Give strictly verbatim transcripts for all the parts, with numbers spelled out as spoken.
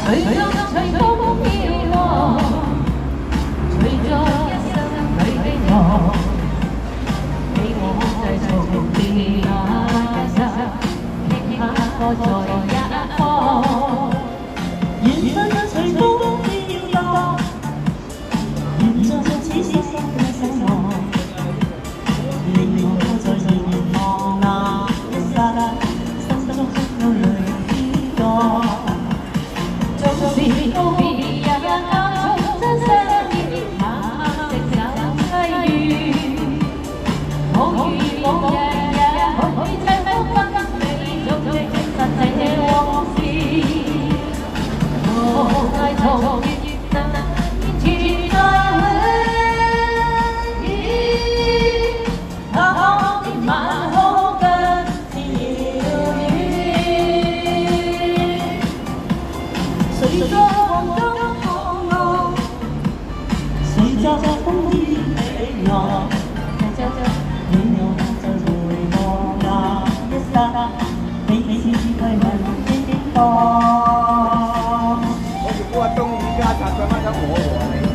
隨着隨風飄落，隨着一生裏的我，你我繼續地那一生，傾下個在一方。緣分隨風飄落，緣盡此時心裏守望，你我在凝望那一剎，心中有淚飄過。縱是告別也交從真相面，慢慢直走際遇。我與往日也許真不跟你做證實這往事。無奈從月月能存在永遠，那當年晚空更是遙遠。誰在黃金看我？誰在風雨起落？你我在回望那一剎，彼此為問經過。我條瓜東而家插上乜嘢我和你。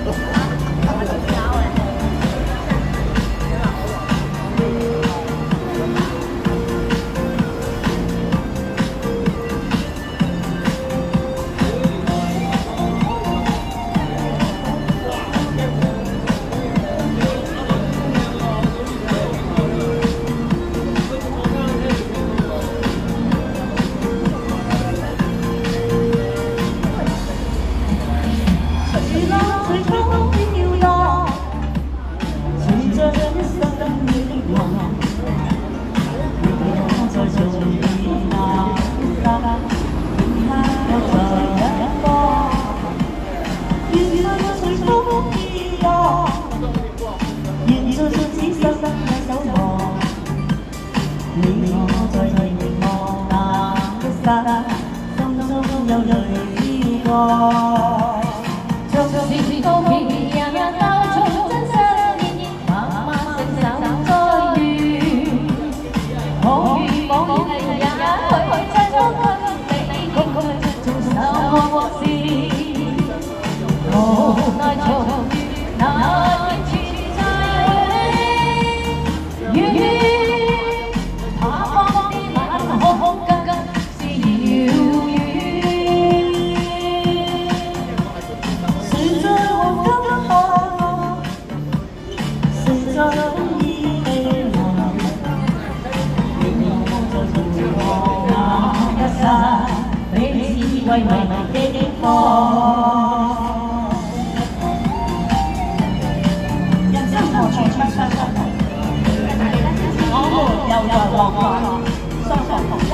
為為的歌，人生何處不相同，我們又在往來，相逢。